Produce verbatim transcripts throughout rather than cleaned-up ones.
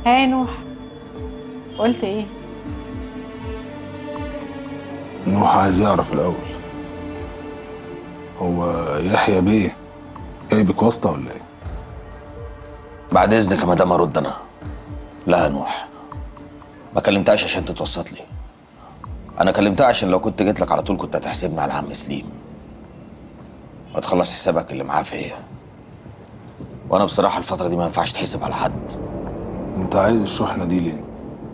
ها يا نوح، قلت ايه؟ نوح عايز يعرف الاول، هو يحيى بيه جايبك واسطه ولا ايه؟ بعد اذنك يا مدام ارد انا. لا يا نوح، ما كلمتهاش عشان تتوسط لي. انا كلمتها عشان لو كنت جيت لك على طول كنت هتحسبني على عم سليم وتخلص حسابك اللي معاه فيا. وانا بصراحه الفتره دي ما ينفعش تحسب على حد. انت عايز الشحنه دي ليه؟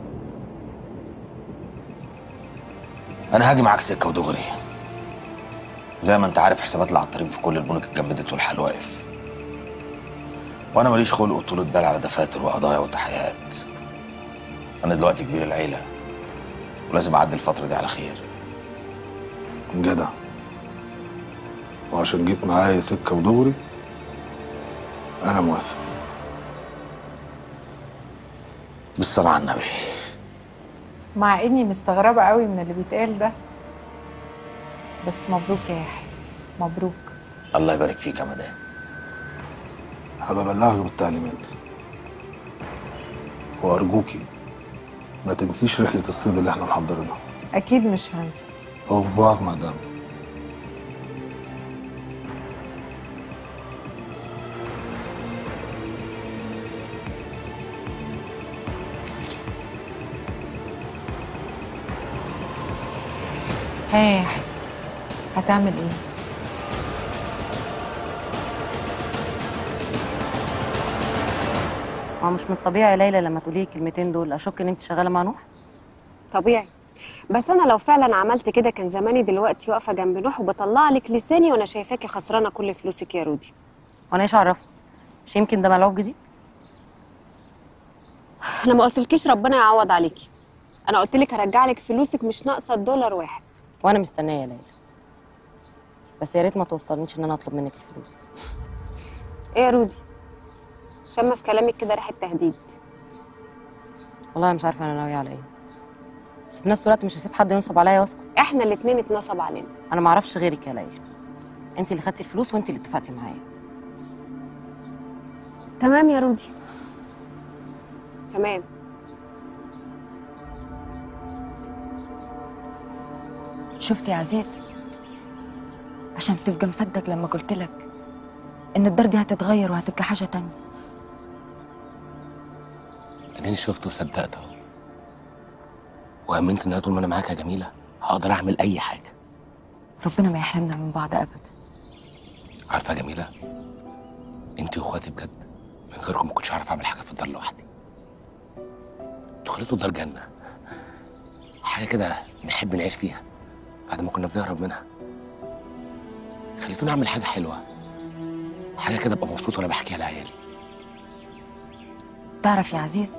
انا هاجي معاك سكه ودغري. زي ما انت عارف حسابات العطارين في كل البنوك اتجمدت والحال واقف، وانا ماليش خلق وطولة بال على دفاتر وقضايا وتحقيقات. انا دلوقتي كبير العيله ولازم اعدي الفتره دي على خير. جدع، وعشان جيت معايا سكه ودغري انا موافق. بالصلاة على النبي. مع اني مستغربه قوي من اللي بيتقال ده، بس مبروك يا يحيى، مبروك. الله يبارك فيك يا مدام. هبقى ابلغك بالتعليمات، وارجوكي ما تنسيش رحله الصيد اللي احنا محضرينها. اكيد مش هنسى. au revoir مدام. ها يا يحيى، هتعمل ايه؟ هو مش من الطبيعي يا ليلى لما تقولي الكلمتين دول اشك ان انت شغاله مع نوح؟ طبيعي، بس انا لو فعلا عملت كده كان زماني دلوقتي واقفه جنب نوح وبطلع لك لساني وانا شايفاكي خسرانه كل فلوسك يا رودي. وانا ايش عرفت؟ مش يمكن ده ملعوب جديد؟ انا ما قلتلكيش ربنا يعوض عليكي، انا قلت لك هرجع لك فلوسك مش ناقصه الدولار واحد. وانا مستنيه يا ليلى، بس يا ريت ما توصلنيش ان انا اطلب منك الفلوس. ايه يا رودي؟ شامه في كلامك كده ريحه تهديد. والله مش عارفه انا ناويه على ايه، بس في نفس الوقت مش هسيب حد ينصب عليا واسكت. احنا الاتنين اتنصب علينا. انا ما اعرفش غيرك يا ليلى، انت اللي خدتي الفلوس وانت اللي اتفقتي معايا. تمام يا رودي، تمام. شفت يا عزيز، عشان تبقى مصدق لما قلت لك ان الدار دي هتتغير وهتبقى حاجه تانية. اديني شفت وصدقت اهو، وامنت ان طول ما انا معاك يا جميله هقدر اعمل اي حاجه. ربنا ما يحرمنا من بعض ابدا. عارفه يا جميله، انت واخواتي بجد من غيركم ما كنتش هعرف اعمل حاجه في الدار لوحدي. انتوا خليتوا الدار جنه، حاجه كده نحب نعيش فيها بعد ما كنا بنهرب منها. خليتوني اعمل حاجه حلوه، حاجه كده ابقى مبسوط وانا بحكيها لعيالي. تعرف يا عزيز،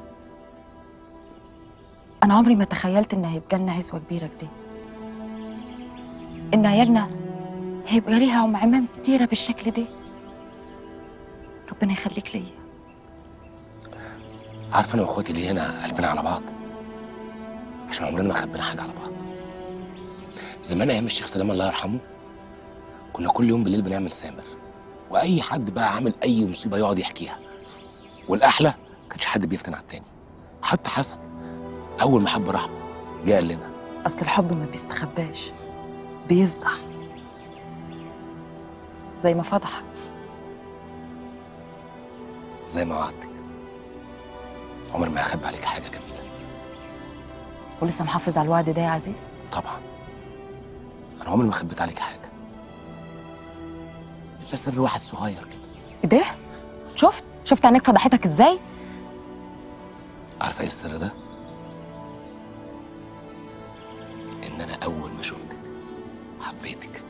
انا عمري ما تخيلت ان هيبقى لنا عزوه كبيره كده، ان عيالنا هيبقى ليها ام عمام كتيره بالشكل ده. ربنا يخليك ليا. عارفه انا واخواتي ليه هنا قلبنا على بعض؟ عشان عمرنا ما خبينا حاجه على بعض. زمان ايام الشيخ سلام الله يرحمه كنا كل يوم بالليل بنعمل سامر، واي حد بقى عامل اي مصيبه يقعد يحكيها، والاحلى كانش حد بيفتن على التاني. حتى حسن اول ما حب رحمه جه قال لنا اصل الحب ما بيستخباش، بيفضح زي ما فضحك. زي ما وعدتك عمر ما هخبي عليك حاجه جميله. ولسه محافظ على الوعد ده يا عزيز؟ طبعا، انا عمري ما خبيت عليك حاجه الا سر واحد صغير كده. ايه ده؟ شفت شفت عينيك فضحتك ازاي؟ عارفه ايه السر ده؟ ان انا اول ما شفتك حبيتك.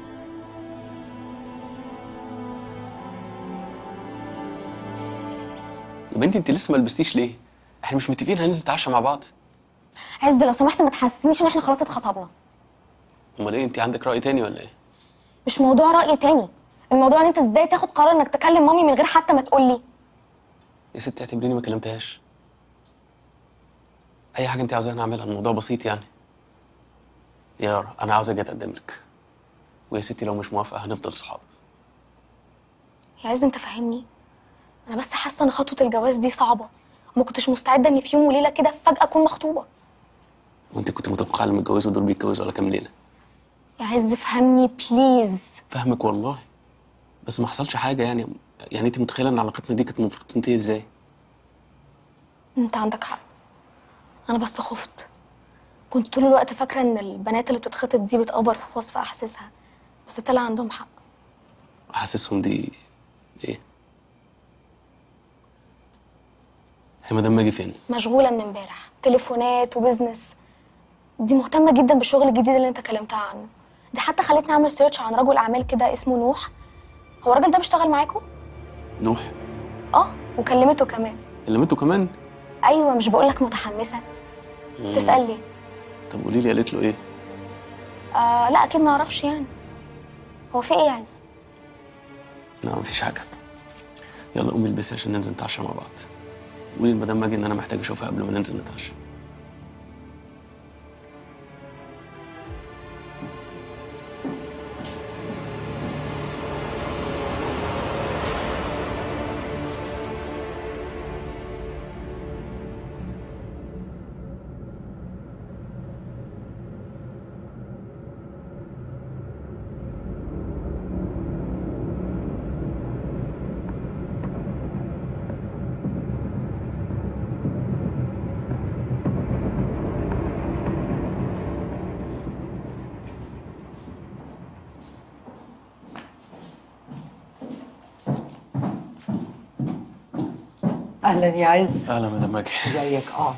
يا بنتي انت لسه ما لبستيش ليه؟ احنا مش متفقين هننزل نتعشى مع بعض؟ عز لو سمحت ما تحسسنيش ان احنا خلاص اتخطبنا. امال ايه، انت عندك رأي تاني ولا ايه؟ مش موضوع رأي تاني، الموضوع ان انت ازاي تاخد قرار انك تكلم مامي من غير حتى ما تقول لي. يا ستي اعتبريني ما كلمتهاش. اي حاجه انت عاوزاها نعملها، الموضوع بسيط يعني. يا يارا انا عاوز اجي اتقدم لك، ويا ستي لو مش موافقه هنفضل صحاب. يا عز انت فاهمني، انا بس حاسه ان خطوه الجواز دي صعبه، ما كنتش مستعده اني في يوم وليله كده فجاه اكون مخطوبه. وانت كنت متوقعه اللي متجوزوا دول بيتجوزوا على كام ليله؟ يا عز فهمني بليز. فاهمك والله، بس ما حصلش حاجه يعني. يعني انت متخيله ان علاقتنا دي كانت المفروض تنتهي ازاي؟ انت عندك حق، انا بس خفت. كنت طول الوقت فاكره ان البنات اللي بتتخطب دي بتأفر في وصف احاسيسها، بس طلع عندهم حق. احاسيسهم دي ايه؟ هي مدام ماجي فين؟ مشغوله من امبارح، تليفونات وبزنس. دي مهتمه جدا بالشغل الجديد اللي انت كلمتها عنه. دي حتى خلتني اعمل سيرش عن رجل اعمال كده اسمه نوح. هو الراجل ده بيشتغل معاكم؟ نوح؟ اه، وكلمته كمان. كلمته كمان؟ ايوه، مش بقولك متحمسه؟ مم. تسأل ليه؟ طب قولي لي قالت له ايه؟ آه لا اكيد ما اعرفش يعني. هو في ايه يا عز؟ لا مفيش حاجه. يلا قومي البسي عشان ننزل نتعشى مع بعض. قولي لمدام ماجي ان انا محتاج اشوفها قبل ما ننزل نتعشى. اهلا يا عز. اهلا مدام ماجي. ازيك؟ اقعد.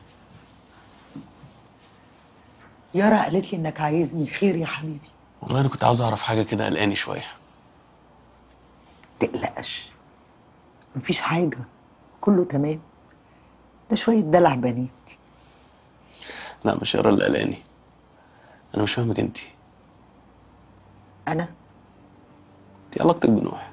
يارا قالت لي انك عايزني. خير يا حبيبي؟ والله انا كنت عاوز اعرف حاجه كده قلقاني شويه. تقلقش، مفيش حاجه، كله تمام. ده شويه دلع بنات. لا مش يارا اللي قلقاني، انا مش فاهمك انت. انا انت علاقتك بنوح؟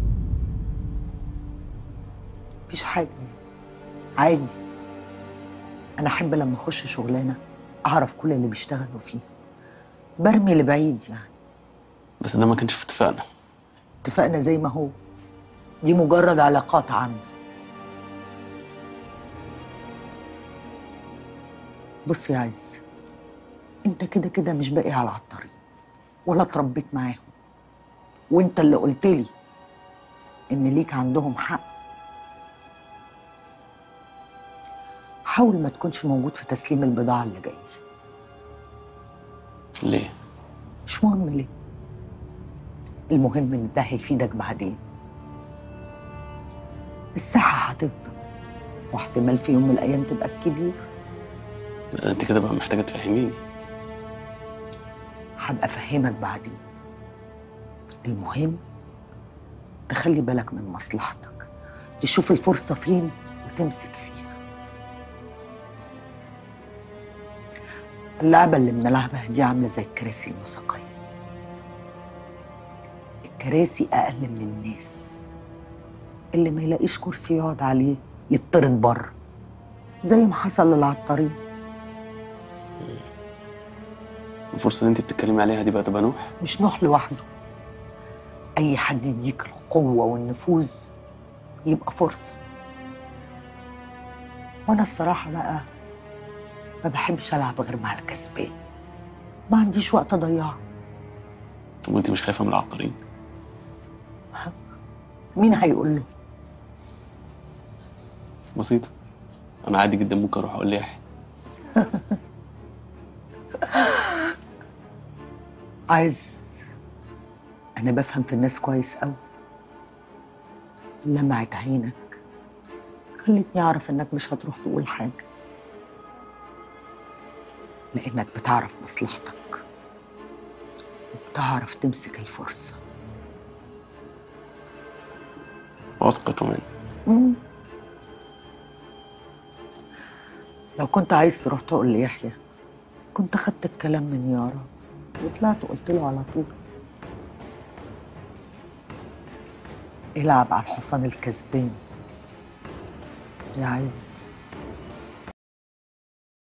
مفيش حاجه، عادي. انا احب لما اخش شغلانه اعرف كل اللي بيشتغلوا فيها، برمي لبعيد يعني. بس ده ما كانش في اتفاقنا. اتفقنا زي ما هو، دي مجرد علاقات عامه. بص يا عز، انت كده كده مش باقي على الطريق ولا اتربيت معاهم، وانت اللي قلت لي ان ليك عندهم حق. حاول ما تكونش موجود في تسليم البضاعة اللي جاي. ليه؟ مش مهم ليه، المهم ان ده هيفيدك بعدين. الصحة هتفضل، واحتمال في يوم من الأيام تبقى الكبير. انت كده بقى محتاجة تفهميني. هبقى أفهمك بعدين. المهم تخلي بالك من مصلحتك، تشوف الفرصة فين وتمسك فيها. اللعبة اللي بنلعبها دي عاملة زي الكراسي الموسيقية. الكراسي أقل من الناس، اللي ما يلاقيش كرسي يقعد عليه يطرد بره، زي ما حصل للعطارين. الفرصة اللي انت بتتكلمي عليها دي بقى تبقى نوح؟ مش نوح لوحده، أي حد يديك القوة والنفوذ يبقى فرصة. وأنا الصراحة بقى ما بحبش ألعب غير مع الكسبان، ما عنديش وقت أضيعه. طب وانت مش خايفة من العطارين؟ مين هيقول له؟ بسيطة، أنا عادي جدا ممكن أروح أقول ليحيى. عايز، أنا بفهم في الناس كويس أوي. لمعت عينك خلتني أعرف إنك مش هتروح تقول حاجة، لأنك بتعرف مصلحتك وبتعرف تمسك الفرصة. واثقة كمان. مم. لو كنت عايز تروح تقول ليحيى كنت خدت الكلام من يارا وطلعت قلت له على طول. العب على الحصان الكسبان يا عز.